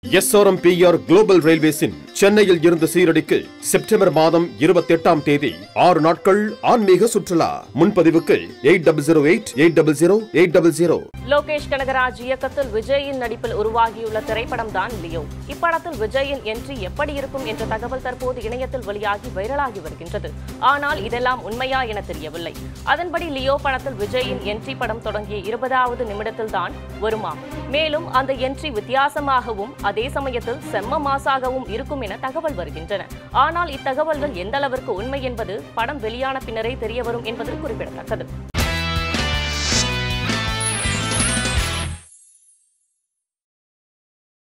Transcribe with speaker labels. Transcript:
Speaker 1: SRMPR Global Railways in சென்னையில் இருந்து சீரடிக்கு September மாதம் 28ஆம் தேதி 6 நாட்கள் ஆன்மீக சுற்றுலா. முன்பதிவுக்கு 8008000800.
Speaker 2: லோகேஷ் கனகராஜ் இயக்கத்தில் விஜயின் நடிப்பில் உருவாகியுள்ள திரைப்படம் தான் லியோ. இப்படத்தில் விஜயின் என்ட்ரி எப்படி இருக்கும் என்ற தகவல் தற்போது இணையத்தில் வெளியாகி வைரலாகி வருகின்றது. ஆனால் இதெல்லாம் உண்மையா என தெரியவில்லை. அதன்படி லியோ படத்தில் விஜயின் என்ட்ரி படம் தொடங்கிய 20வது நிமிடத்தில் தான் வருமாம். மேலும் அந்த என்ட்ரி வித்தியாசமாகவும் அதே சமயத்தில் செம்ம மாசாகவும் இருக்கும் என தகவல் வருகின்றன. ஆனால் இத்தகவல்கள் எந்த அளவிற்கு உண்மை என்பது படம் வெளியான பின்னரே தெரியவரும் என்பது குறிப்பிடத்தக்கது.